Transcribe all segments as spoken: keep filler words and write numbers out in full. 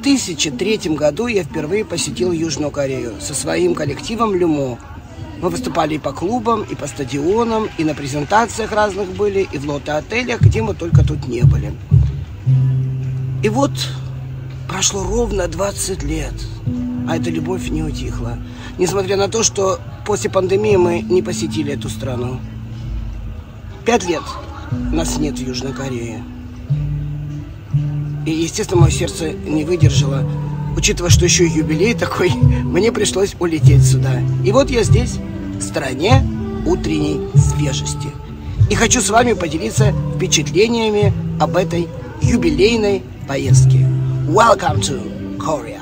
тысяча третьем году я впервые посетил Южную Корею со своим коллективом «Люмо». Мы выступали и по клубам, и по стадионам, и на презентациях разных были, и в лото-отелях, где мы только тут не были. И вот прошло ровно двадцать лет, а эта любовь не утихла. Несмотря на то, что после пандемии мы не посетили эту страну. Пять лет нас нет в Южной Корее. И, естественно, мое сердце не выдержало. Учитывая, что еще и юбилей такой, мне пришлось улететь сюда. И вот я здесь, в стране утренней свежести. И хочу с вами поделиться впечатлениями об этой юбилейной поездке. Welcome to Korea!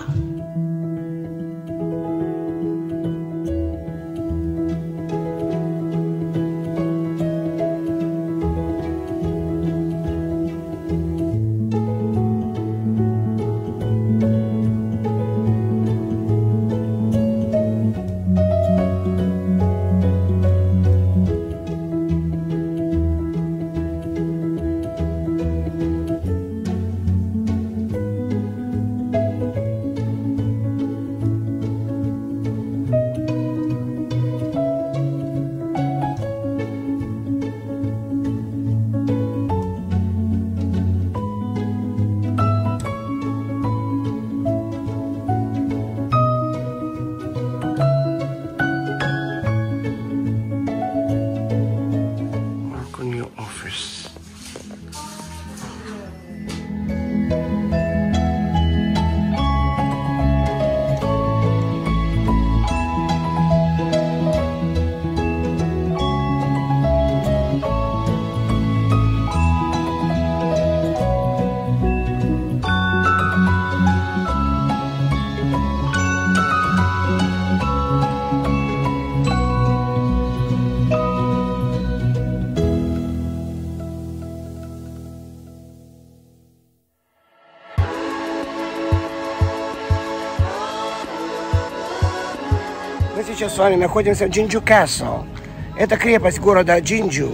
Мы сейчас с вами находимся в Jinju Castle. Это крепость города Jinju,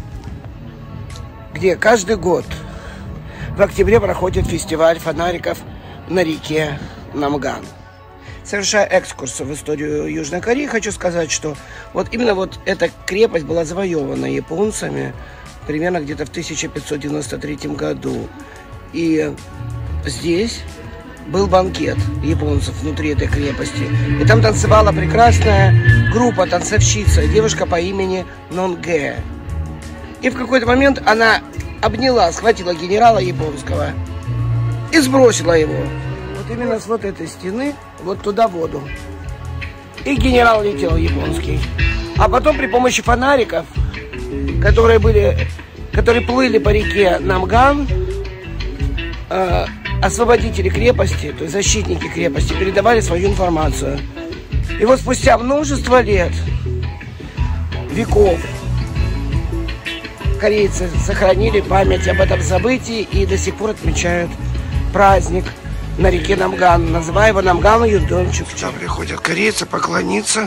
где каждый год в октябре проходит фестиваль фонариков на реке Намган. Совершая экскурс в историю Южной Кореи, хочу сказать, что вот именно вот эта крепость была завоевана японцами примерно где-то в тысяча пятьсот девяносто третьем году. И здесь был банкет японцев внутри этой крепости. И там танцевала прекрасная группа танцовщица, девушка по имени Нонге. И в какой-то момент она обняла, схватила генерала японского и сбросила его. Вот именно с вот этой стены, вот туда в воду. И генерал летел японский. А потом при помощи фонариков, которые были, которые плыли по реке Намган, э, освободители крепости, то есть защитники крепости, передавали свою информацию. И вот спустя множество лет, веков, корейцы сохранили память об этом событии и до сих пор отмечают праздник на реке Намган, называя его Намган Юдончик. Сюда приходят корейцы поклониться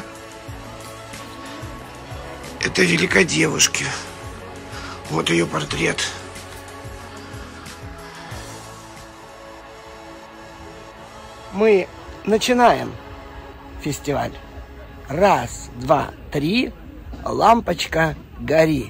этой великой девушке. Вот ее портрет. Мы начинаем фестиваль. Раз, два, три. Лампочка, гори.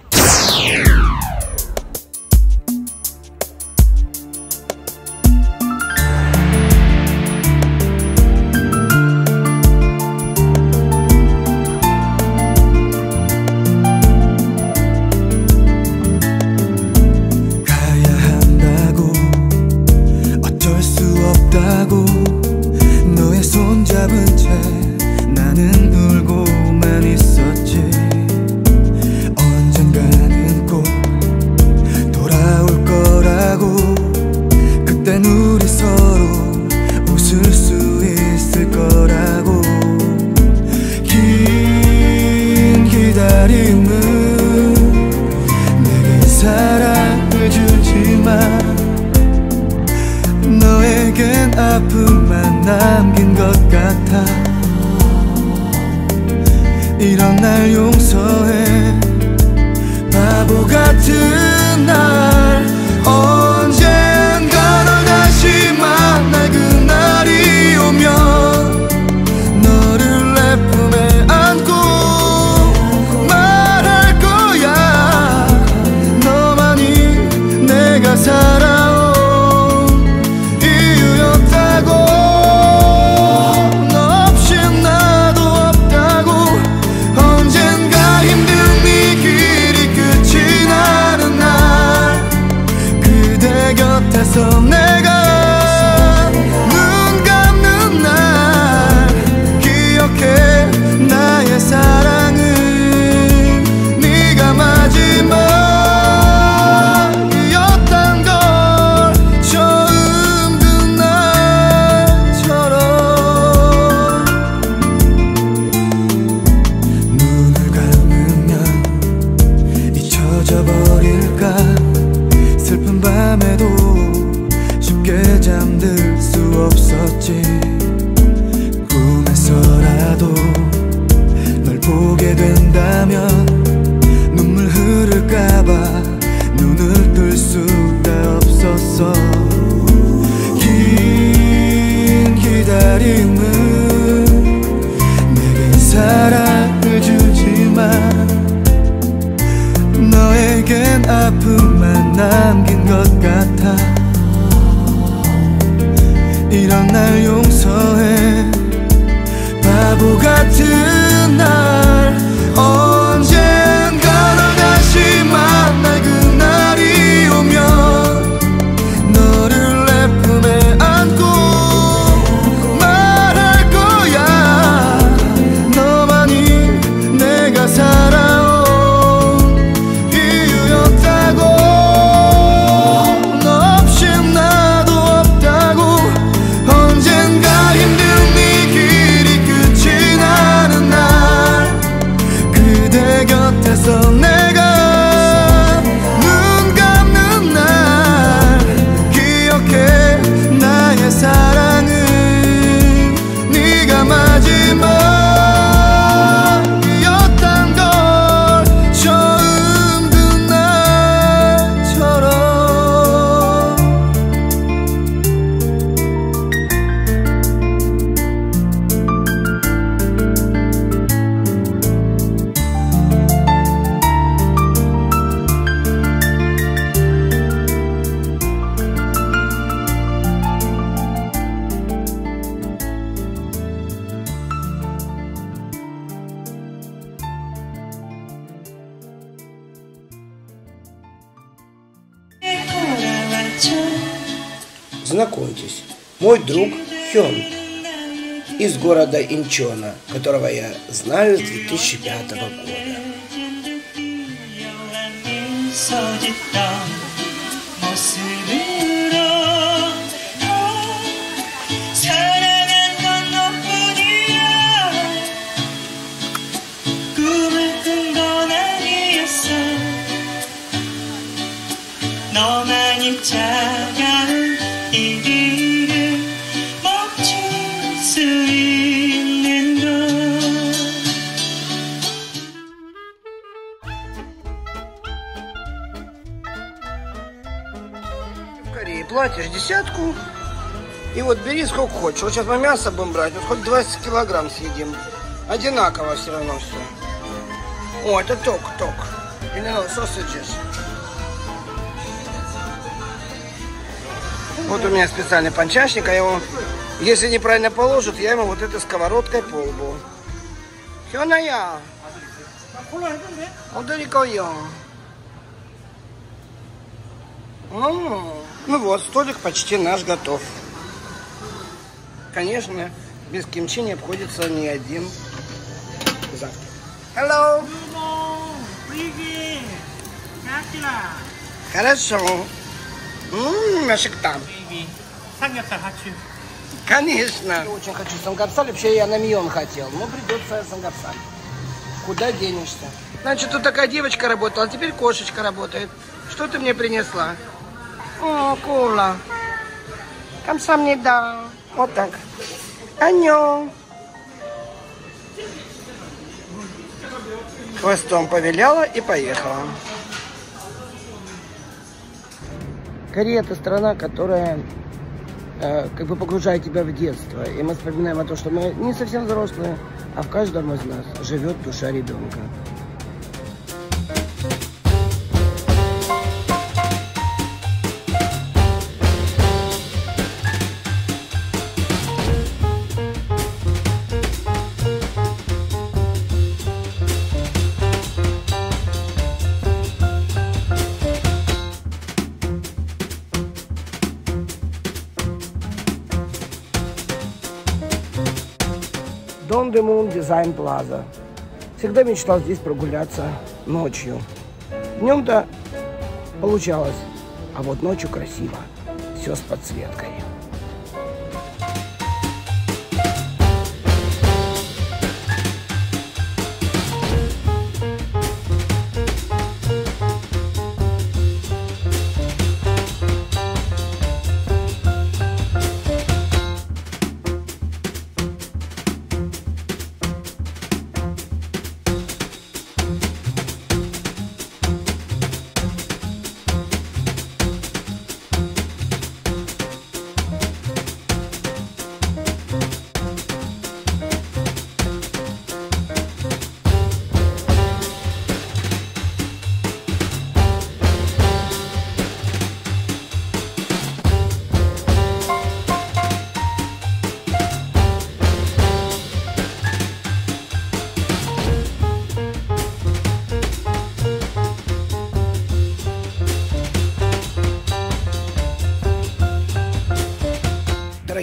아픔만 남긴 것 같아. 이런 날 용서해. 바보 같은 날 언젠가 널 다시 만날 그날 이런 날 용서해 바보 같은 날 언젠가 널 다시 만날 그날이 오면 너를 내 품에 안고 말할 거야 너만이 내가 살아온 이유였다고 너 없이 나도 없다고 언젠가 힘든 네 길이 끝이 나는 날 그대 곁에서 내가 눈 감는 날 기억해 나의 사랑은 네가 마지막이었단 걸 처음 든 날처럼 Знакомьтесь, мой друг Хён из города Инчона, которого я знаю с две тысячи пятого года. 너만이 차가운 이 길을 멈출 수 있는 걸 В Корее платишь десятку, и вот бери сколько хочешь. Вот сейчас мы мясо будем брать, вот хоть двадцать килограмм съедим. Одинаково все равно все. О, это ток, ток. You know, sausages. Вот у меня специальный панчашник, а его, если неправильно положат, я ему вот этой сковородкой по лбу. Хёная! Ударикоё! Ну вот, столик почти наш готов. Конечно, без кимчи не обходится ни один завтрак. Hello! Хорошо. Ммм, нашиктам. 삼겹살 хочу. Конечно. Я очень хочу самгапсаль. Вообще я на миллион хотел. Но придется самгапсаль. Куда денешься? Значит, тут такая девочка работала, а теперь кошечка работает. Что ты мне принесла? О, кола. Камсам не да. Вот так. Анё. Хвостом повиляла и поехала. Корея – это страна, которая э, как бы погружает тебя в детство. И мы вспоминаем о том, что мы не совсем взрослые, а в каждом из нас живет душа ребенка. Дон де Мун Дизайн Плаза. Всегда мечтал здесь прогуляться ночью. Днем-то получалось, а вот ночью красиво. Все с подсветкой.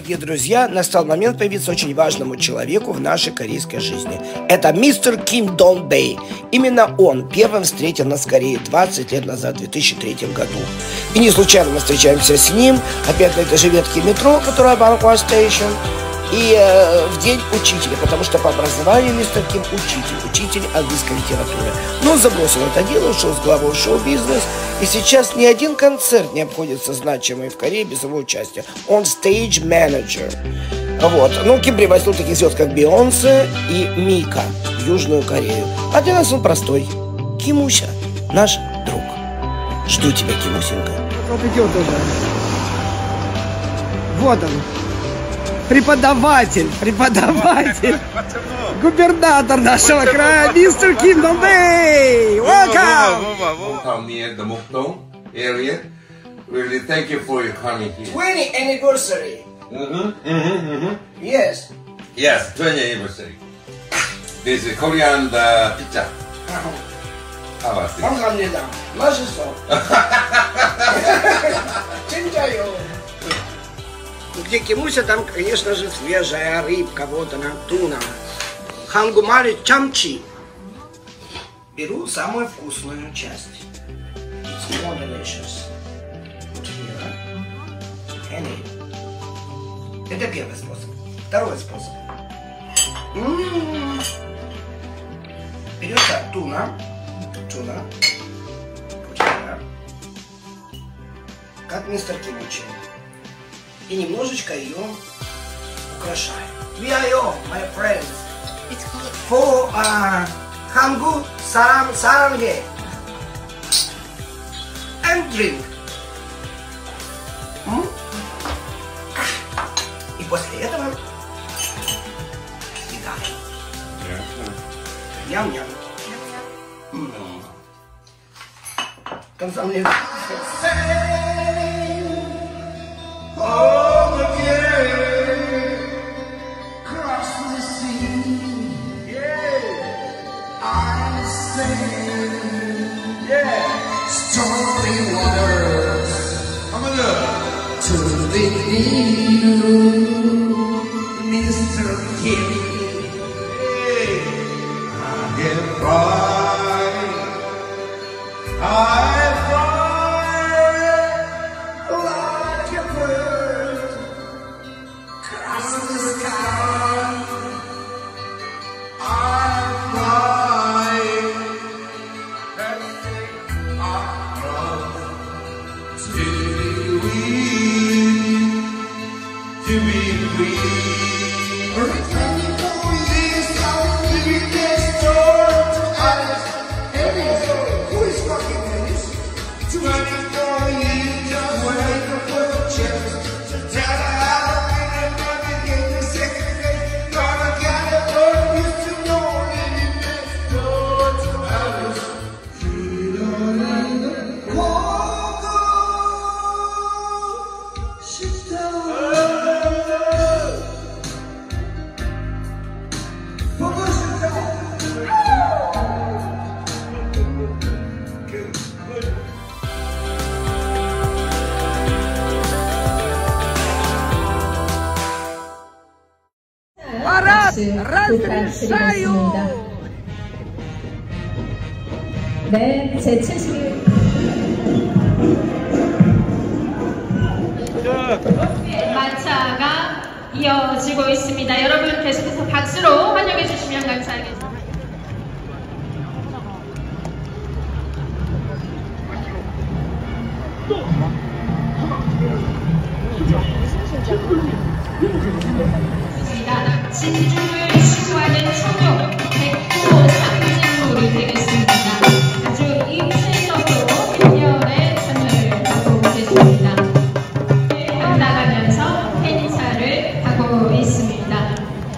дорогие друзья, настал момент появиться очень важному человеку в нашей корейской жизни. Это мистер Ким Дон Бэй. Именно он первым встретил нас в Корее двадцать лет назад, в две тысячи третьем году. И не случайно мы встречаемся с ним, опять на этой же ветке метро, которая Банква Стейшн, и э, в день учителя, потому что по образованию мистер Ким учитель, учитель английской литературы. Но он забросил это дело, ушел с главой в шоу-бизнес, и сейчас ни один концерт не обходится значимый в Корее без его участия. Он stage manager. Вот. Ну, Ким привозил таких звезд, как Бейонсе и Мика в Южную Корею. А для нас он простой. Кимуся, наш друг. Жду тебя, Кимусенька. Вот идет уже. Вот он. Преподаватель, преподаватель, губернатор нашего края, мистер Ким Дон Бэй. Welcome! Welcome near the Mokdong area. Really thank you for your coming here. twentieth anniversary. Mm-hmm, mm-hmm, mm-hmm. Yes. Yes, twentieth anniversary. This is Korean uh, pizza. How about this? 감사합니다. 맛있어. 진짜요. Где Кимуся, там, конечно же, свежая рыбка, вот она, туна. Хангумари чамчи. Беру самую вкусную часть. It's more delicious. Put here. And it. Это первый способ. Второй способ. М-м-м. Берется туна. Туна. Put here. Как мистер Ким учил. И немножечко ее украшаю. Виайо, my friends. For uh, Hangul Sarang Saranghe. And drink. М? И после этого съедаем. Ням-ням. Консамление. Mister Kim, I get by, I fly like a bird across the sky. I fly and sing across to be weak, to be free. разрешаю. 네, 제칠십일. 마차가 이어지고 있습니다. 여러분 계속해서 박수로 환영해 주시면 감사하겠습니다. 진주를 추구하는 청룡 백호 상징물이 되겠습니다. 아주 입체적으로 팬열의 참여를 하고 계십니다. 나가면서 팬사를 하고 있습니다.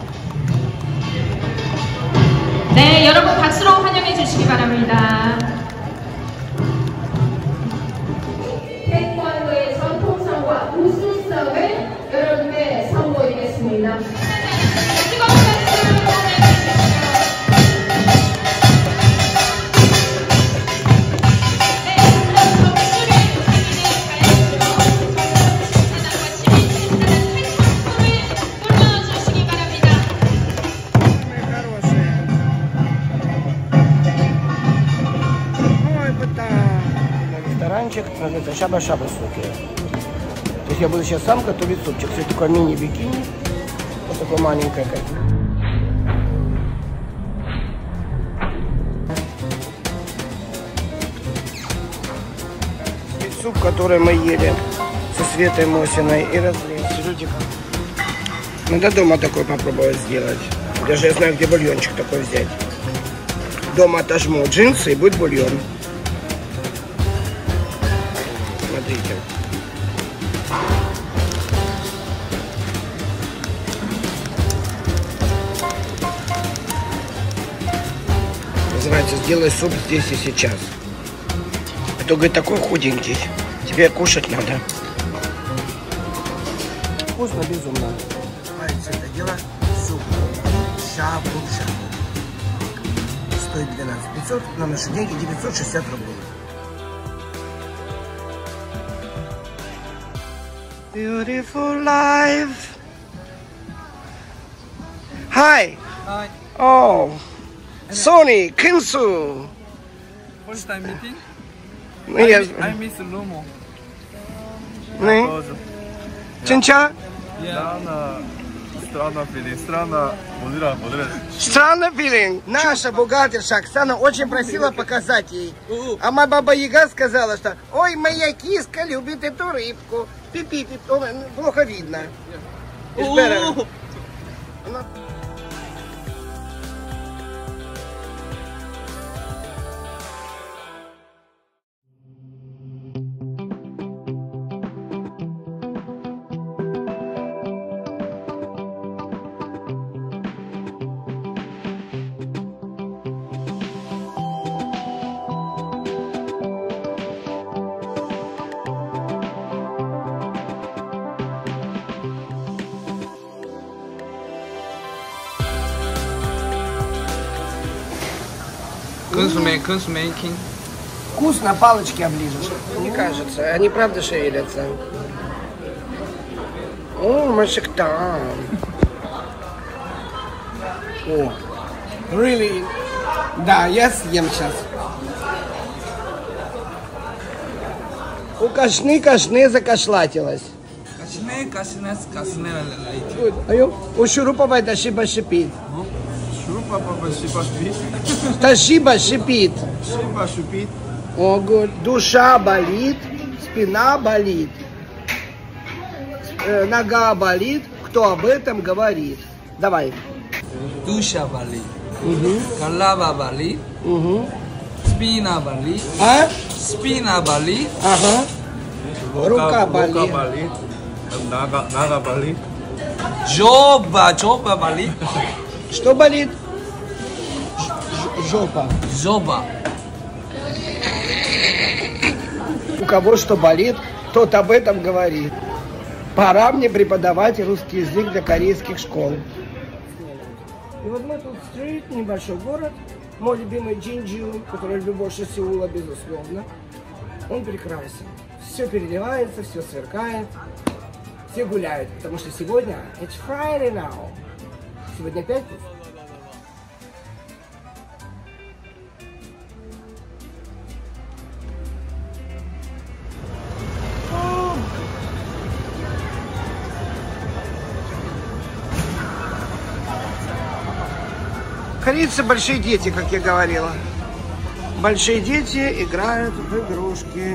네, 여러분 박수로 환영해 주시기 바랍니다. 태권도의 전통성과 우수성을 여러분께 선보이겠습니다. 뜨거운 супчик, это шаба-шаба суп. То есть я буду сейчас сам готовить супчик. Все такое мини-бикини. Вот такое маленькое. Как... Суп, который мы ели со Светой Мосиной и разлили. Надо дома такой попробовать сделать. Даже я знаю, где бульончик такой взять. Дома отожму джинсы и будет бульон. Смотрите. Называется «Сделай суп здесь и сейчас». А то, говорит, такой худенький. Тебе кушать надо. Вкусно, безумно. Нравится это дело. Суп. Шабу-шабу. Стоит двенадцать тысяч пятьсот, на наши деньги девятьсот шестьдесят рублей. Beautiful life. Hi. Hi. Oh. Sony, Kinsu. First time meeting? Yes. I miss Lumo. Ne? Чинча? Странно, странно feeling, странно, мудра, мудра. Странный филинг. Наша бухгалтерша Оксана очень просила показать ей. А моя баба Яга сказала, что ой, моя киска любит эту рыбку. Пи-пи-пи, плохо видно. It's better. Kunst making. Вкусно, палочки оближешь. Не кажется, они правда шевелятся. О, машиктан. О, really? Да, я съем сейчас. У кашны-кашны закашлатилась. Кашне, кашне, кашне, Аю, у Шуруповой ташиба шипит. Шурупа, папа, шипа, шипит. Ташиба шипит. Шипа, шипит. О, говорит, душа болит, спина болит, э, нога болит. Кто об этом говорит? Давай. Душа болит. Угу. Голова болит. Угу. Спина болит. А? Спина болит. Ага. Рука болит. Рука болит. Нога, нога болит. Жоба, жоба болит. Что болит? Ж- жопа. Жоба. У кого что болит, тот об этом говорит. Пора мне преподавать русский язык для корейских школ. И вот мы тут стрит, небольшой город. Мой любимый Джинджу, который люблю больше Сеула, безусловно. Он прекрасен. Все переливается, все сверкает. Все гуляют, потому что сегодня it's Friday now. Сегодня пятница. Корейцы большие дети, как я говорила. Большие дети играют в игрушки.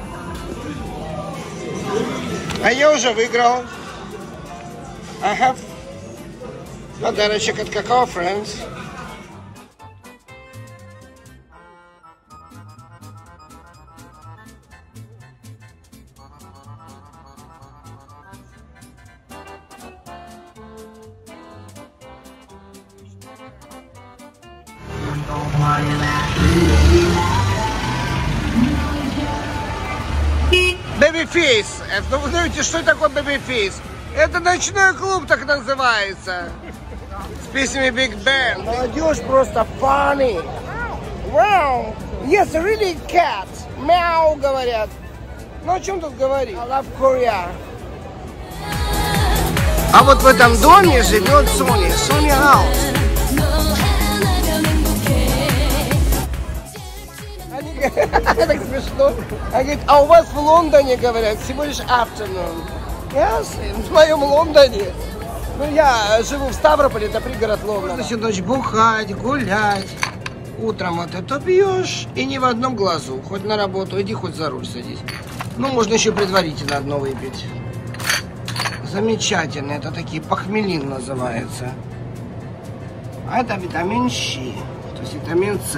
А я уже выиграл. I have подарочек от Kakao Friends. Babyface. Это, вы знаете, что такое Babyface? Это ночной клуб, так называется. С песнями Big Band. Молодежь просто funny. Wow. Yes, really cat. Мяу, говорят. Ну, о чем тут говорить? I love Korea. А вот в этом доме живет Соня. Соня House. Так смешно. Она говорит, а у вас в Лондоне, говорят, всего лишь afternoon. Yes, в моем Лондоне. Ну, я живу в Ставрополе, это пригород Лондона. Можно всю ночь бухать, гулять. Утром вот это пьешь, и ни в одном глазу. Хоть на работу иди, хоть за руль садись. Ну, можно еще предварительно одно выпить. Замечательно. Это такие похмелин называется. А это витамин Щ, то есть витамин С.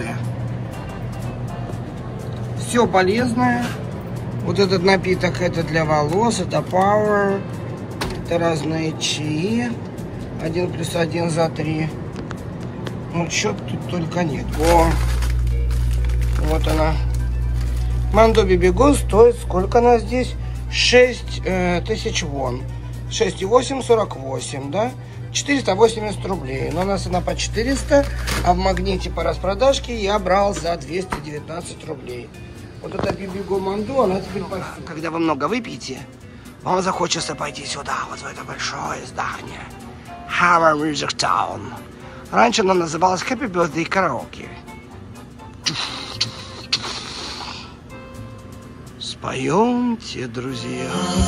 Все полезное. Вот этот напиток, это для волос, это Power. Это разные чаи. Один плюс один за три. Ну, что тут только нет. О, вот она. Мандо Бибиго стоит, сколько она здесь? шесть тысяч вон. шесть и восемь, сорок восемь, да? четыреста восемьдесят рублей. Но у нас она по четыреста, а в магните по распродажке я брал за двести девятнадцать рублей. Вот это Бибиго Мандо, она теперь... Когда вы много выпьете, вам захочется пойти сюда, вот в это большое здание. Hammer Music Town. Раньше она называлась Happy Birthday Karaoke. Споемте, друзья.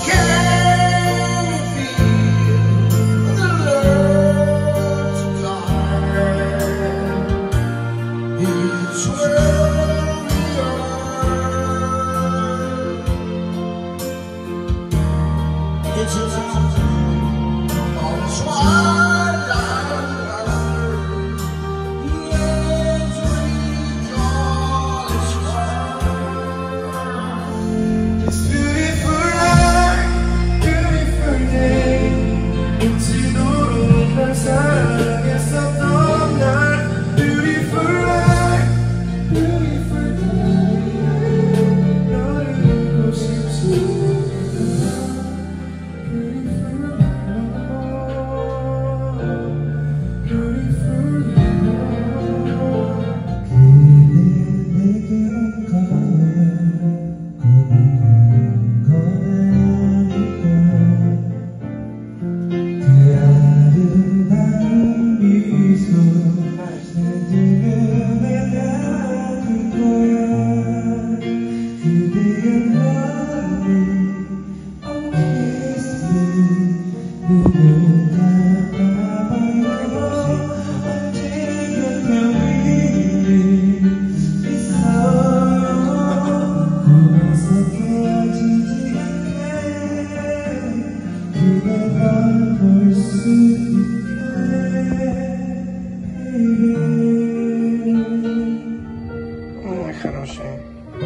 Ой, хорошие.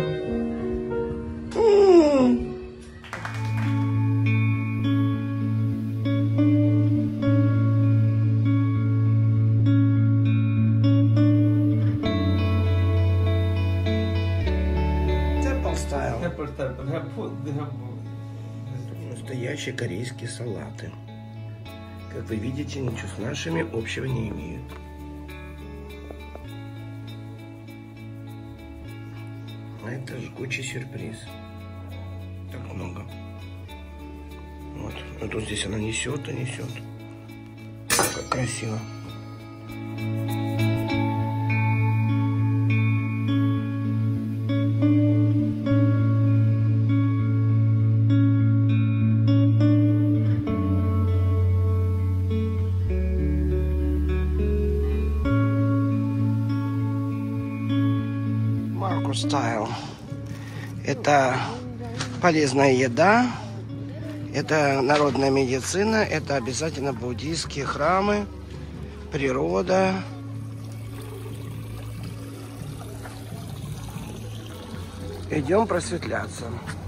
Temple style. Temple style, but they have put, they have... Настоящие корейские салаты. Как вы видите, ничего с нашими общего не имеют. А это жгучий сюрприз. Так много. Вот. А тут здесь она несет и несет. Как красиво. Style. Это полезная еда, это народная медицина, это обязательно буддийские храмы, природа. Идем просветляться.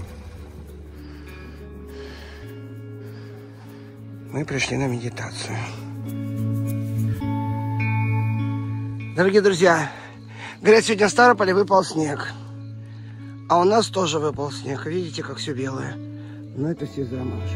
Мы пришли на медитацию. Дорогие друзья, говорят, сегодня в Ставрополе выпал снег. А у нас тоже выпал снег. Видите, как все белое. Но это все из ромашек.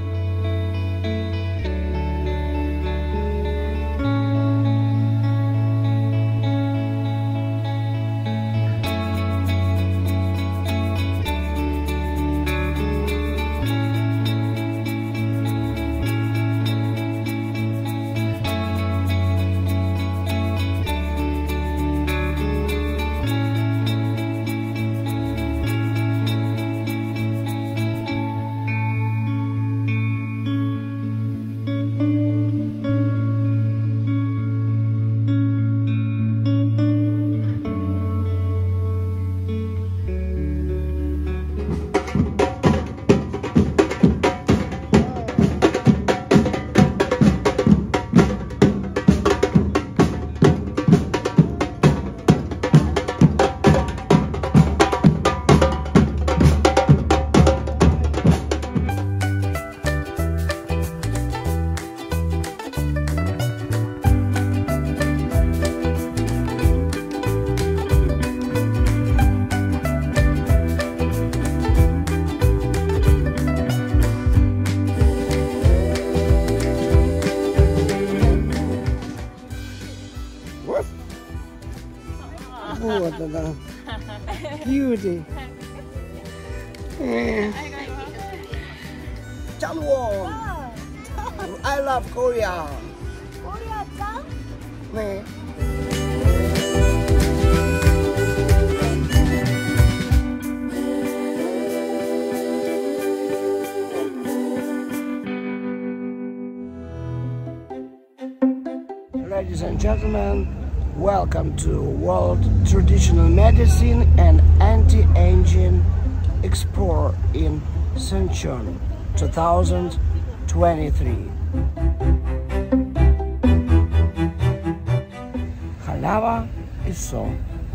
Вот она. Beauty. Changwon. I love Korea. 코리아 짱? 네. Ladies and gentlemen, welcome to World Traditional Medicine and Anti-Aging Expo in Suncheon twenty twenty-three. Халява и со.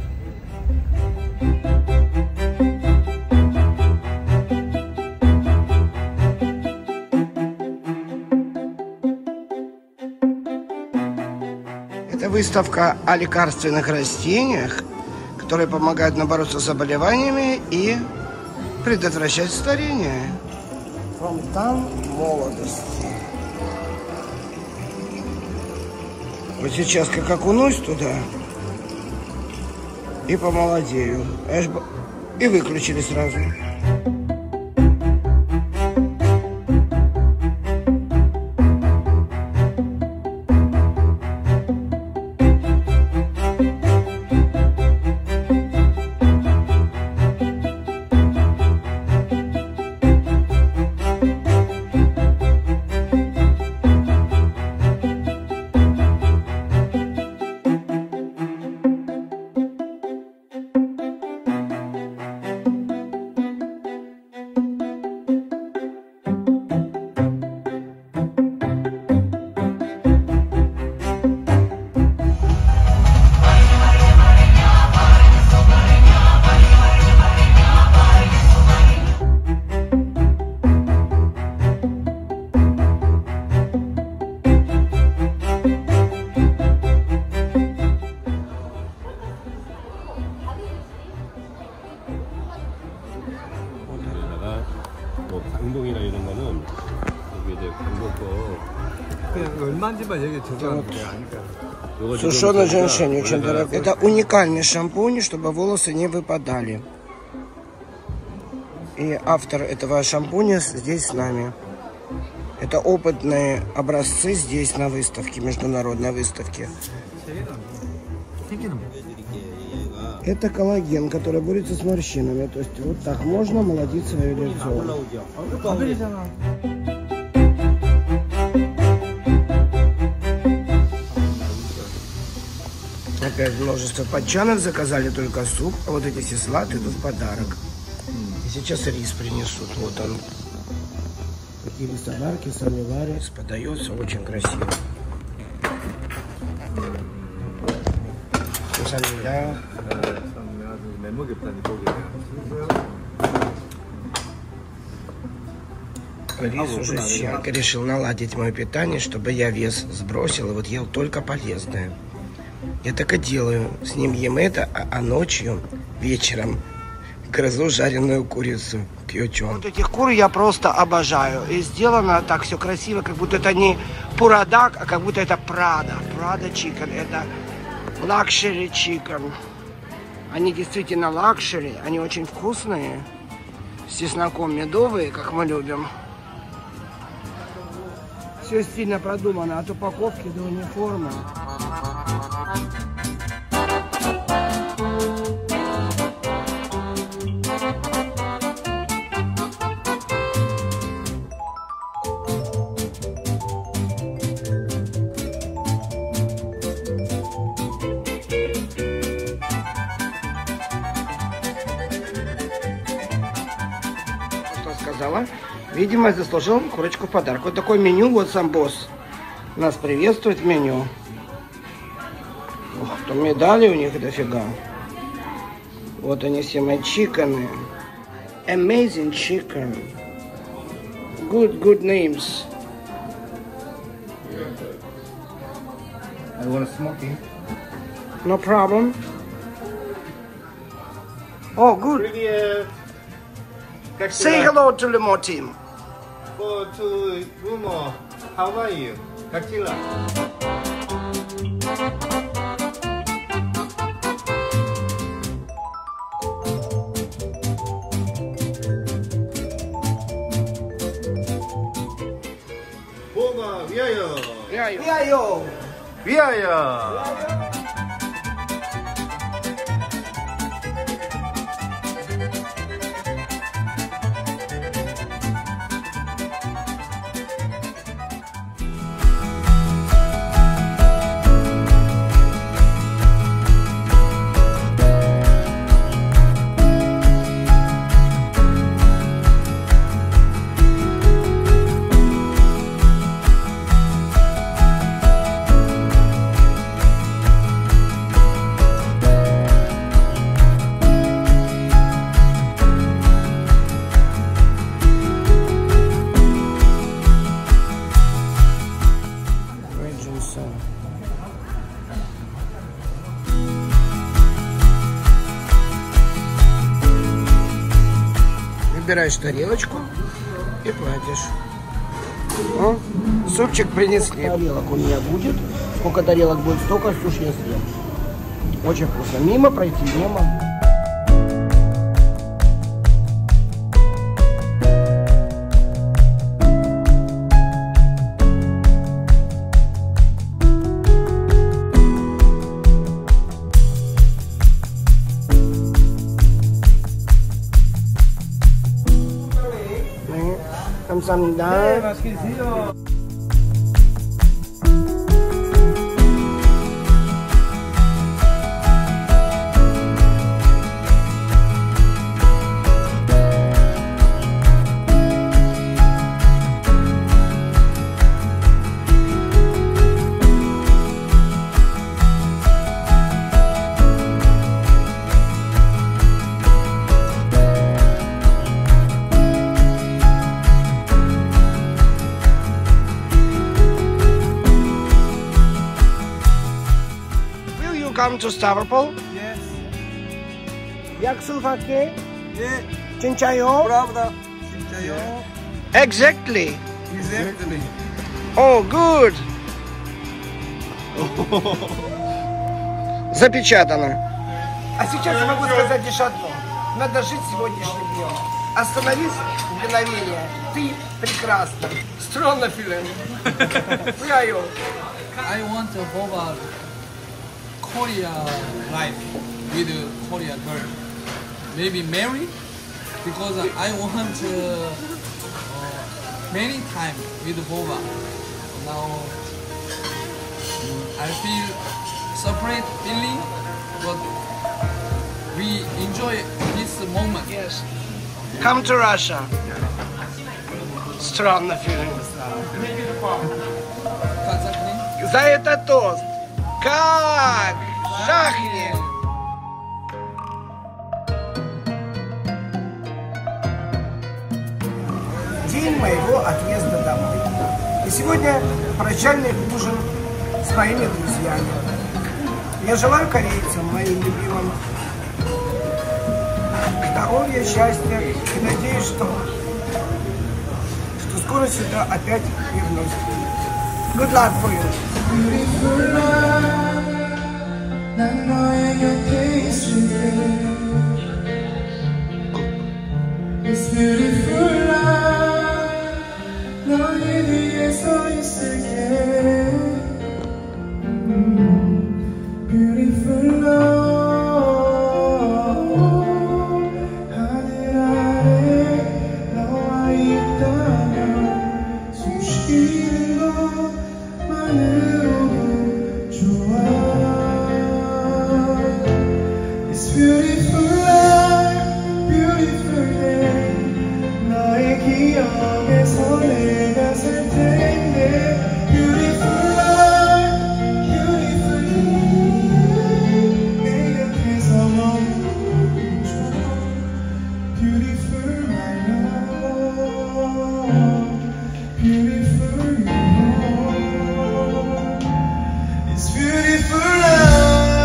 Это выставка о лекарственных растениях, которые помогают нам бороться с заболеваниями и предотвращать старение. Фонтан молодости. Вот сейчас как окунусь туда и помолодею. Аж б- И выключили сразу. 여기다가 뭐 강동이나 이런 거는 여기 이제 강동 거 그냥 얼마인지만 얘기해 줘봐. 요거 지금 Сушеный 저희가 женьшень очень 원래가 дорогой. Это уникальный шампунь, чтобы волосы не выпадали. И автор этого шампуня здесь с нами. Это опытные образцы здесь на выставке, международной выставке. Это коллаген, который борется с морщинами. То есть вот так можно молодить свое лицо. Опять множество подчанов заказали только суп, а вот эти все салаты идут в подарок. И сейчас рис принесут. Вот он. Такие листонарки, самовари, подается очень красиво. 감사합니다. Рис уже щенка решил наладить мое питание, чтобы я вес сбросил и вот ел только полезное. Я так и делаю. С ним ем это, а, а ночью, вечером грызу жареную курицу кьючон. Вот этих кур я просто обожаю. И сделано так все красиво, как будто это не пурадак, а как будто это Прада. Прада чикен. Это лакшери чикен. Они действительно лакшери. Они очень вкусные. С чесноком медовые, как мы любим. Все стильно продумано. От упаковки до униформы. Сказала. Видимо, заслужил курочку в подарок. Вот такое меню, вот сам босс нас приветствует в меню. Ух, там медали у них дофига. Вот они все мои чиканы. Amazing chicken. Good, good names. I want smoking. No problem. Oh, good. Привет. Как Say дела? hello to Limo team. Go to Rumo. How are you? Как дела? 위하여. 위하여. 위하여. Выбираешь тарелочку и платишь. О, супчик принесли. Тарелок у меня будет. Сколько тарелок будет, столько суши я съем. Очень вкусно. Мимо пройти, мимо. 감사합니다. 네, 맛있게 드세요. Come to Stavropol? Yes. Jak słuchacie? 예. 진짜요? 브라보다. 진짜요? Exactly. Exactly. Oh, good. Запечатано. А сейчас я могу сказать лишь одно. Надо жить сегодняшним днем. Остановись в мгновение. Ты прекрасна. Странно, Филин. I want to go about Korea life with a Korea girl. Maybe marry because I want uh, uh, many time with Bova. Now I feel separate feeling, but we enjoy this moment. Yes. Come to Russia. Странно, Филин. За это тост. Как? Жахни! День моего отъезда домой. И сегодня прощальный ужин с моими друзьями. Я желаю корейцам, моим любимым, здоровья, счастья и надеюсь, что, что скоро сюда опять вернусь. Good luck for you. 난 너의 곁에 있을 때 It's beautiful life 너의 뒤에 서 있을게 Beautiful love 하늘 아래 너와 있다면 숨 쉬는 것만으로도 좋아 Beautiful life, beautiful day 너의 기억에서 내가 살 텐데 Beautiful life, beautiful day 내 곁에서 멈춰 Beautiful my love Beautiful love It's beautiful love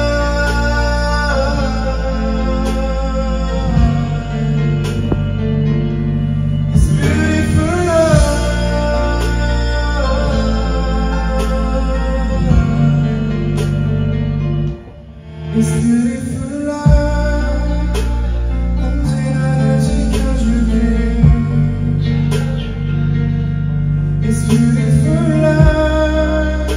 It's beautiful life 언제나 널 지켜줄게 It's beautiful life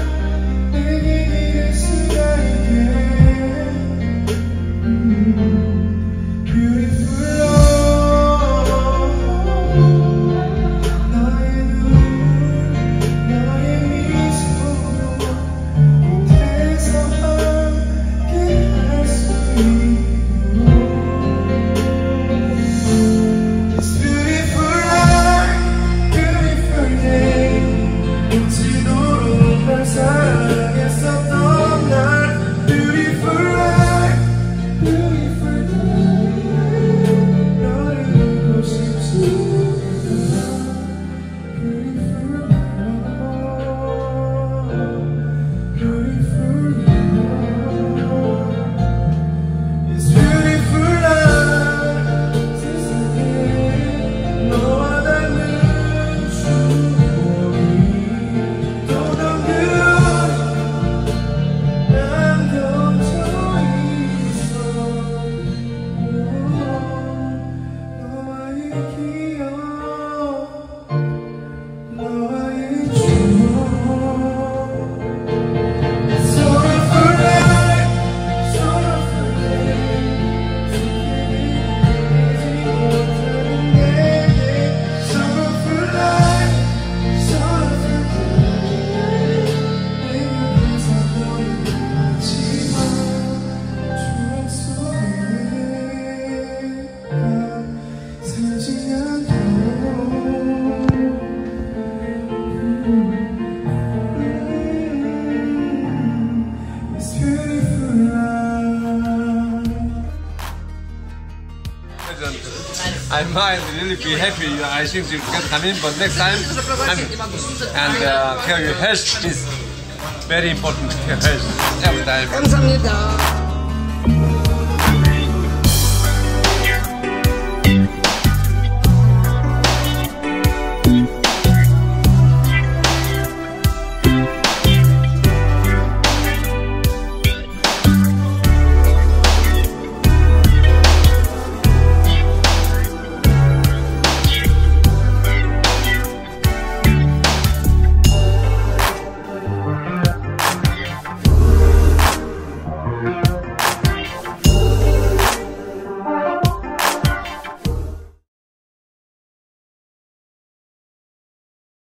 beautiful love. I might really be happy. I think you can come in, but next time, I'm, and uh, care your health is very important. Your health every time. 감사합니다.